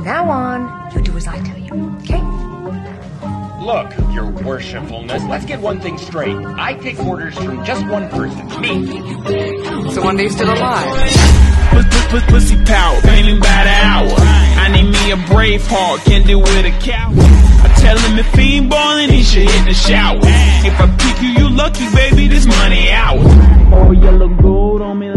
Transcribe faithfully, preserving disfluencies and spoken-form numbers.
now on, you do as I tell you, okay? Look, your worshipfulness, let's get one thing straight. I take orders from just one person, me. So one day you're still alive. Pussy power, painting by the hour. I need me a brave heart, can't deal with a cow. I tell him if he ain't ballin', he should hit the shower. If I pick you, you lucky, baby, this money ours. Oh, yellow gold on me.